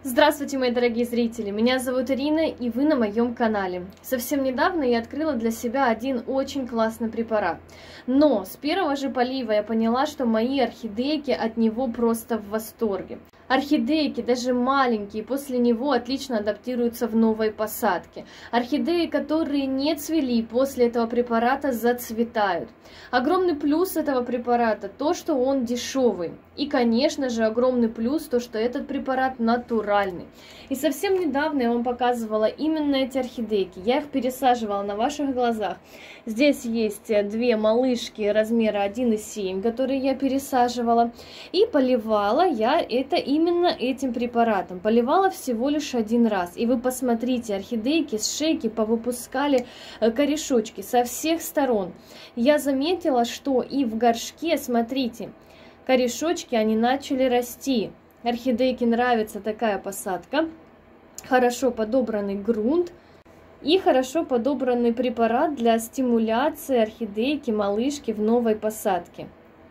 Здравствуйте, мои дорогие зрители! Меня зовут Ирина, и вы на моем канале. Совсем недавно я открыла для себя один очень классный препарат. Но с первого же полива я поняла, что мои орхидейки от него просто в восторге. Орхидейки, даже маленькие, после него отлично адаптируются в новой посадке. Орхидеи, которые не цвели, после этого препарата зацветают. Огромный плюс этого препарата то, что он дешевый. И, конечно же, огромный плюс то, что этот препарат натуральный. И совсем недавно я вам показывала именно эти орхидейки. Я их пересаживала на ваших глазах. Здесь есть две малышки размера 1,7, которые я пересаживала. И поливала я это именно этим препаратом. Поливала всего лишь один раз. И вы посмотрите, орхидейки с шейки повыпускали корешочки со всех сторон. Я заметила, что и в горшке, смотрите, корешочки, они начали расти. Орхидейке нравится такая посадка. Хорошо подобранный грунт и хорошо подобранный препарат для стимуляции орхидейки, малышки в новой посадке.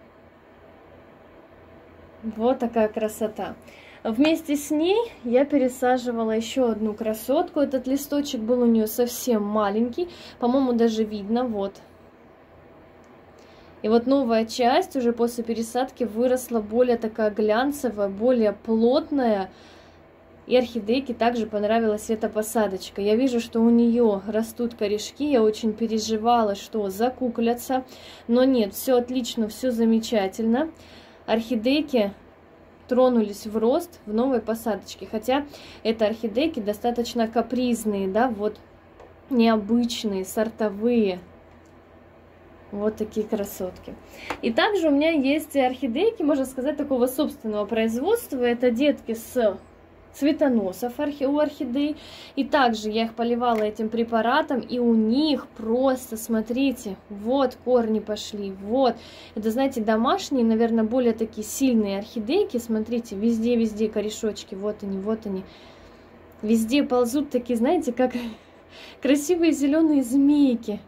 Вот такая красота. Вместе с ней я пересаживала еще одну красотку. Этот листочек был у нее совсем маленький, по-моему, даже видно, вот. И вот новая часть уже после пересадки выросла более такая глянцевая, более плотная. И орхидейке также понравилась эта посадочка. Я вижу, что у нее растут корешки. Я очень переживала, что закуклятся. Но нет, все отлично, все замечательно. Орхидейки тронулись в рост в новой посадочке. Хотя это орхидейки достаточно капризные, да, вот необычные, сортовые. Вот такие красотки. И также у меня есть орхидейки, можно сказать, такого собственного производства. Это детки с цветоносов у орхидей. И также я их поливала этим препаратом. И у них просто, смотрите, вот корни пошли. Вот. Это, знаете, домашние, наверное, более такие сильные орхидейки. Смотрите, везде корешочки. Вот они, вот они. Везде ползут такие, знаете, как красивые зеленые змейки.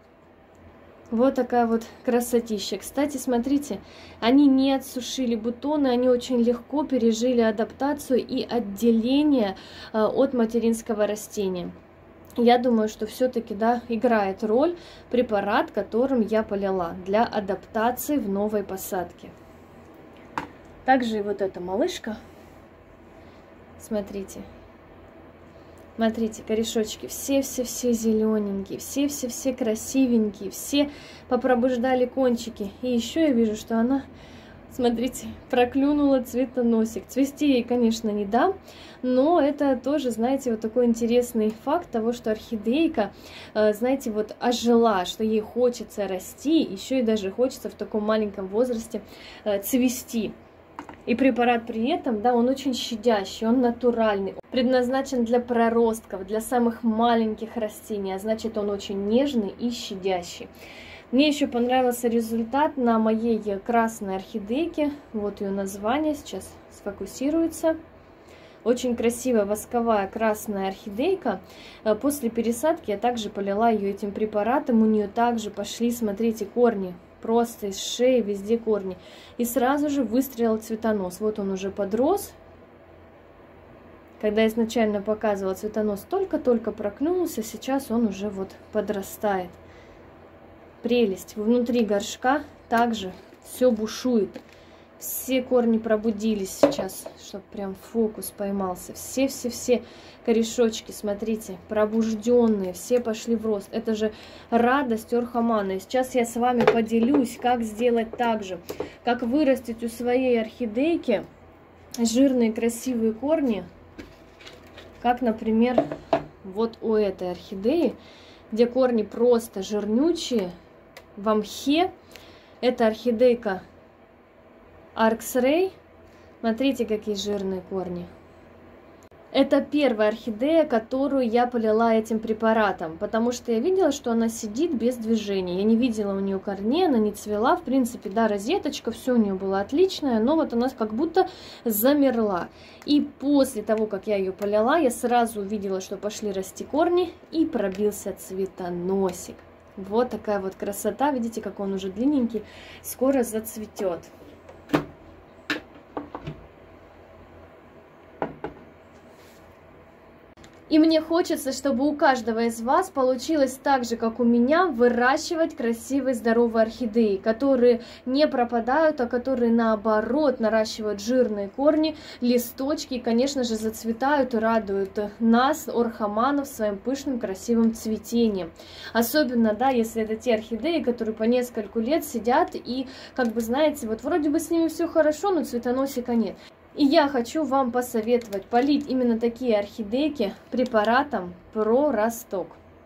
Вот такая вот красотища. Кстати, смотрите, они не отсушили бутоны, они очень легко пережили адаптацию и отделение от материнского растения. Я думаю, что все-таки, да, играет роль препарат, которым я полила для адаптации в новой посадке. Также и вот эта малышка. Смотрите. Смотрите, корешочки, все зелененькие, все красивенькие, все попробуждали кончики. И еще я вижу, что она, смотрите, проклюнула цветоносик. Цвести ей, конечно, не дам, но это тоже, знаете, вот такой интересный факт того, что орхидейка, знаете, вот ожила, что ей хочется расти, еще и даже хочется в таком маленьком возрасте цвести. И препарат при этом, да, он очень щадящий, он натуральный, предназначен для проростков, для самых маленьких растений, а значит, он очень нежный и щадящий. Мне еще понравился результат на моей красной орхидейке. Вот ее название, сейчас сфокусируется. Очень красивая восковая красная орхидейка. После пересадки я также полила ее этим препаратом, у нее также пошли, смотрите, корни. Просто из шеи везде корни. И сразу же выстрелил цветонос. Вот он уже подрос. Когда я изначально показывала, цветонос только-только проклюнулся, сейчас он уже вот подрастает. Прелесть. Внутри горшка также все бушует. Все корни пробудились сейчас, чтобы прям фокус поймался. Все корешочки, смотрите, пробужденные, все пошли в рост. Это же радость орхомана. И сейчас я с вами поделюсь, как сделать так же. Как вырастить у своей орхидейки жирные красивые корни. Как, например, вот у этой орхидеи, где корни просто жирнючие, в мхе. Это орхидейка Аркс-Рэй. Смотрите, какие жирные корни. Это первая орхидея, которую я полила этим препаратом, потому что я видела, что она сидит без движения. Я не видела у нее корней, она не цвела. В принципе, да, розеточка, все у нее было отличное, но вот она как будто замерла. И после того, как я ее полила, я сразу увидела, что пошли расти корни и пробился цветоносик. Вот такая вот красота. Видите, как он уже длинненький, скоро зацветет. И мне хочется, чтобы у каждого из вас получилось так же, как у меня, выращивать красивые, здоровые орхидеи, которые не пропадают, а которые, наоборот, наращивают жирные корни, листочки и, конечно же, зацветают и радуют нас, орхоманов, своим пышным, красивым цветением. Особенно, да, если это те орхидеи, которые по нескольку лет сидят и, как бы, знаете, вот вроде бы с ними все хорошо, но цветоносика нет. И я хочу вам посоветовать полить именно такие орхидейки препаратом Проросток.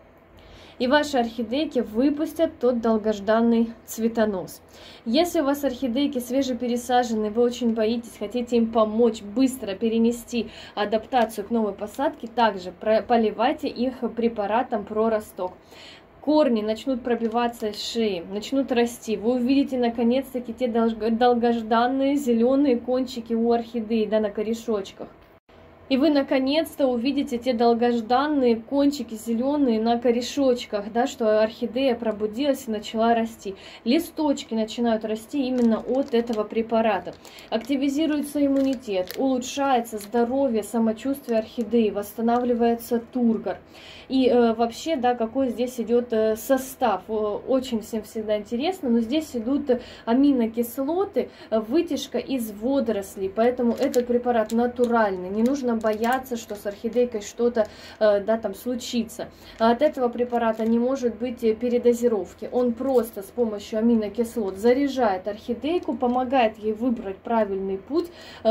И ваши орхидейки выпустят тот долгожданный цветонос. Если у вас орхидейки свежепересаженные, вы очень боитесь, хотите им помочь быстро перенести адаптацию к новой посадке, также поливайте их препаратом Проросток. Корни начнут пробиваться из шеи, начнут расти. Вы увидите наконец-таки те долгожданные зеленые кончики у орхидеи, да, на корешочках. И вы наконец-то увидите те долгожданные кончики зеленые на корешочках, да, что орхидея пробудилась и начала расти. Листочки начинают расти именно от этого препарата. Активизируется иммунитет, улучшается здоровье, самочувствие орхидеи, восстанавливается тургор. И вообще, да, какой здесь идет состав, очень всем всегда интересно, но здесь идут аминокислоты, вытяжка из водорослей, поэтому этот препарат натуральный, не нужно бояться, что с орхидейкой что-то, да, там случится. От этого препарата не может быть передозировки, он просто с помощью аминокислот заряжает орхидейку, помогает ей выбрать правильный путь,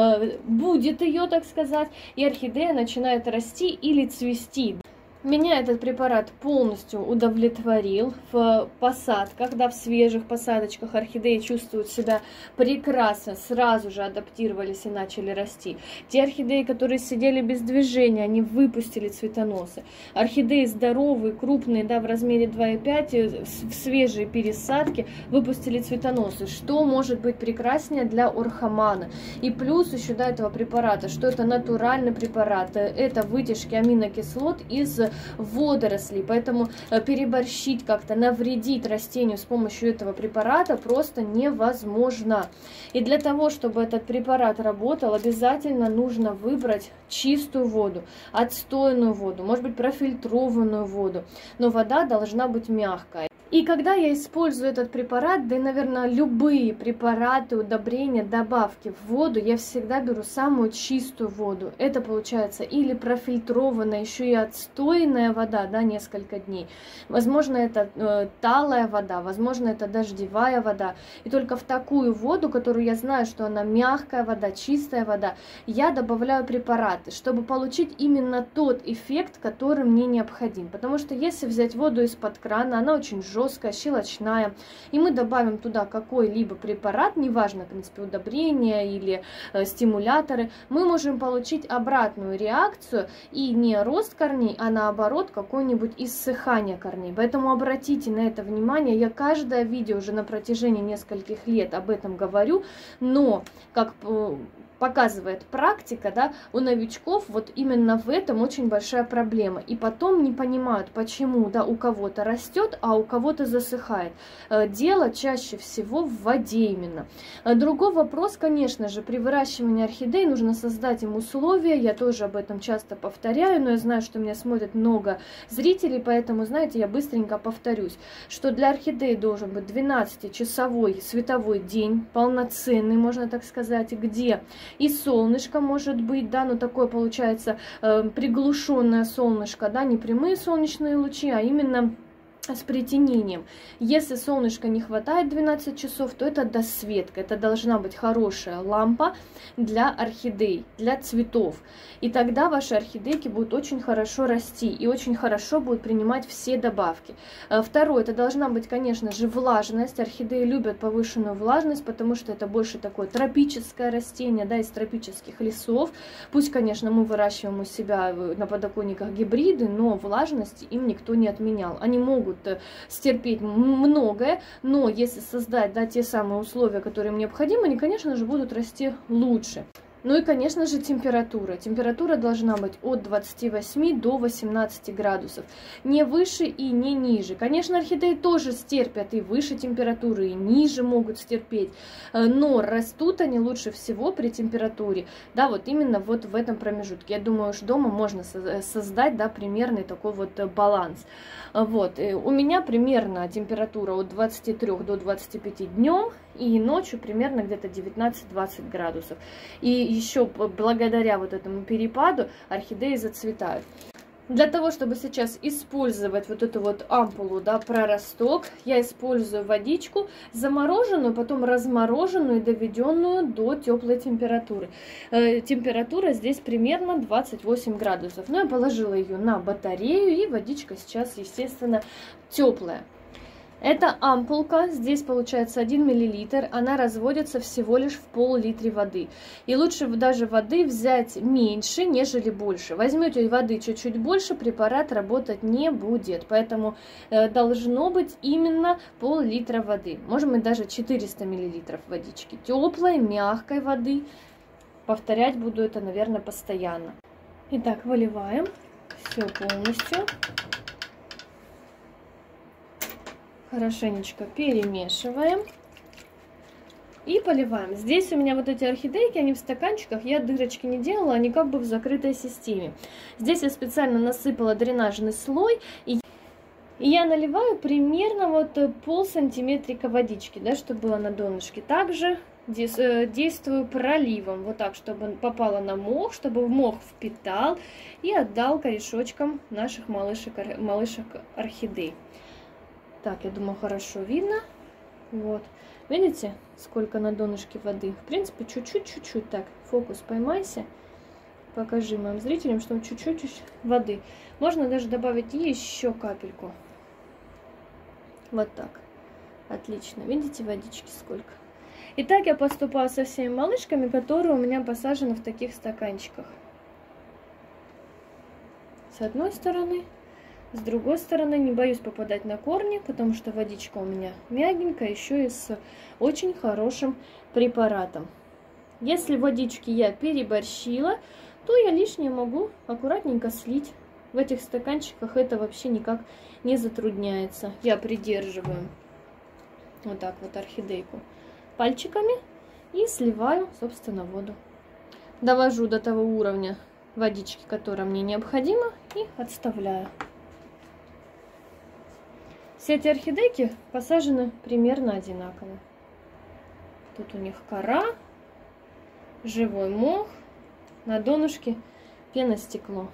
будет ее, так сказать, и орхидея начинает расти или цвести. Меня этот препарат полностью удовлетворил в посадках, да, в свежих посадочках орхидеи чувствуют себя прекрасно, сразу же адаптировались и начали расти. Те орхидеи, которые сидели без движения, они выпустили цветоносы. Орхидеи здоровые, крупные, да, в размере 2,5, в свежие пересадки выпустили цветоносы. Что может быть прекраснее для орхомана? И плюс еще до этого препарата, что это натуральный препарат, это вытяжки аминокислот из водорослей, поэтому переборщить как-то, навредить растению с помощью этого препарата просто невозможно. И для того, чтобы этот препарат работал, обязательно нужно выбрать чистую воду, отстойную воду, может быть профильтрованную воду, но вода должна быть мягкая. И когда я использую этот препарат, да и, наверное, любые препараты, удобрения, добавки в воду, я всегда беру самую чистую воду. Это получается или профильтрованная, еще и отстойная вода, да, несколько дней. Возможно, это талая вода, возможно, это дождевая вода. И только в такую воду, которую я знаю, что она мягкая вода, чистая вода, я добавляю препараты, чтобы получить именно тот эффект, который мне необходим. Потому что если взять воду из-под крана, она очень жесткая, щелочная, и мы добавим туда какой-либо препарат, неважно, в принципе, удобрения или стимуляторы, мы можем получить обратную реакцию, и не рост корней, а наоборот какое-нибудь иссыхание корней. Поэтому обратите на это внимание, я каждое видео уже на протяжении нескольких лет об этом говорю, но как показывает практика, да, у новичков вот именно в этом очень большая проблема. И потом не понимают, почему, да, у кого-то растет, а у кого-то засыхает. Дело чаще всего в воде именно. Другой вопрос, конечно же, при выращивании орхидей нужно создать им условия. Я тоже об этом часто повторяю, но я знаю, что меня смотрит много зрителей, поэтому, знаете, я быстренько повторюсь, что для орхидей должен быть 12-часовой световой день, полноценный, можно так сказать, где и солнышко может быть, да, но такое получается приглушенное солнышко, да, не прямые солнечные лучи, а именно с притенением. Если солнышка не хватает 12 часов, то это досветка. Это должна быть хорошая лампа для орхидей, для цветов. И тогда ваши орхидейки будут очень хорошо расти и очень хорошо будут принимать все добавки. Второе, это должна быть, конечно же, влажность. Орхидеи любят повышенную влажность, потому что это больше такое тропическое растение, да, из тропических лесов. Пусть, конечно, мы выращиваем у себя на подоконниках гибриды, но влажность им никто не отменял. Они могут стерпеть многое, но если создать, да, те самые условия, которые им необходимы, они, конечно же, будут расти лучше. Ну и, конечно же, температура. Температура должна быть от 28 до 18 градусов. Не выше и не ниже. Конечно, орхидеи тоже стерпят и выше температуры, и ниже могут стерпеть. Но растут они лучше всего при температуре. Да, вот именно вот в этом промежутке. Я думаю, что дома можно создать, да, примерный такой вот баланс. Вот. У меня примерно температура от 23 до 25 днем. И ночью примерно где-то 19-20 градусов. И еще благодаря вот этому перепаду орхидеи зацветают. Для того, чтобы сейчас использовать вот эту вот ампулу, да, проросток, я использую водичку замороженную, потом размороженную и доведенную до теплой температуры. Температура здесь примерно 28 градусов. Но я положила ее на батарею, и водичка сейчас, естественно, теплая. Эта ампулка, здесь получается 1 мл, она разводится всего лишь в пол-литре воды. И лучше даже воды взять меньше, нежели больше. Возьмете воды чуть-чуть больше, препарат работать не будет. Поэтому должно быть именно пол-литра воды. Можем мы даже 400 мл водички. Теплой, мягкой воды. Повторять буду это, наверное, постоянно. Итак, выливаем все полностью. Хорошенечко перемешиваем и поливаем. Здесь у меня вот эти орхидейки, они в стаканчиках, я дырочки не делала, они как бы в закрытой системе. Здесь я специально насыпала дренажный слой, и я наливаю примерно вот пол-сантиметрика водички, да, чтобы было на донышке. Также действую проливом, вот так, чтобы попало на мох, чтобы мох впитал и отдал корешочкам наших малышек орхидей. Так, я думаю, хорошо видно. Вот. Видите, сколько на донышке воды? В принципе, чуть-чуть. Так, фокус поймайся. Покажи моим зрителям, что чуть-чуть воды. Можно даже добавить еще капельку. Вот так. Отлично. Видите, водички сколько? И так я поступаю со всеми малышками, которые у меня посажены в таких стаканчиках. С одной стороны. С другой стороны, не боюсь попадать на корни, потому что водичка у меня мягенькая, еще и с очень хорошим препаратом. Если водички я переборщила, то я лишнее могу аккуратненько слить. В этих стаканчиках это вообще никак не затрудняется. Я придерживаю вот так вот орхидейку пальчиками и сливаю, собственно, воду. Довожу до того уровня водички, которая мне необходима, и отставляю. Все эти орхидейки посажены примерно одинаково. Тут у них кора, живой мох, на донышке пеностекло.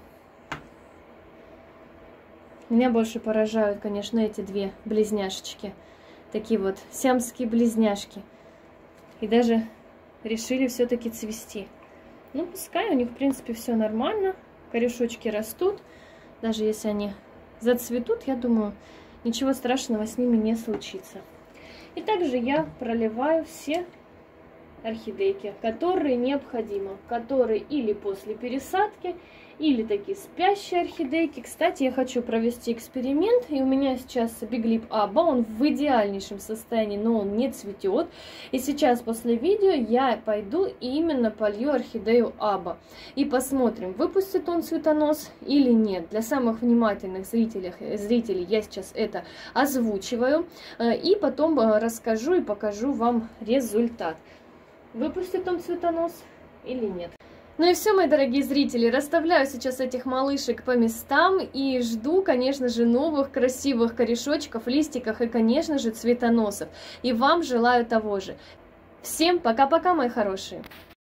Меня больше поражают, конечно, эти две близняшечки. Такие вот сиамские близняшки. И даже решили все-таки цвести. Ну, пускай, у них, в принципе, все нормально. Корешочки растут. Даже если они зацветут, я думаю, ничего страшного с ними не случится. И также я проливаю все орхидейки, которые необходимо, которые или после пересадки, или такие спящие орхидейки. Кстати, я хочу провести эксперимент, и у меня сейчас биглип Аба, он в идеальнейшем состоянии, но он не цветет. И сейчас после видео я пойду и именно полью орхидею Аба. И посмотрим, выпустит он цветонос или нет. Для самых внимательных зрителей я сейчас это озвучиваю. И потом расскажу и покажу вам результат. Выпустит он цветонос или нет. Ну и все, мои дорогие зрители, расставляю сейчас этих малышек по местам и жду, конечно же, новых красивых корешочков, листиков и, конечно же, цветоносов. И вам желаю того же. Всем пока-пока, мои хорошие!